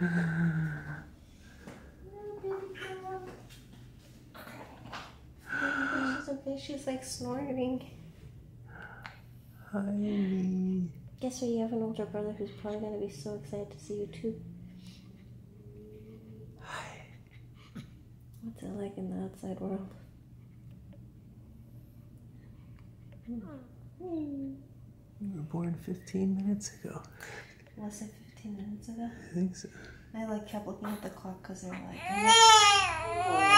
She's okay. She's like snoring. Hi. Guess what? You have an older brother who's probably gonna be so excited to see you too. Hi. What's it like in the outside world? You were born 15 minutes ago. Was it 15 minutes ago? I think so. I like kept looking at the clock because they're like,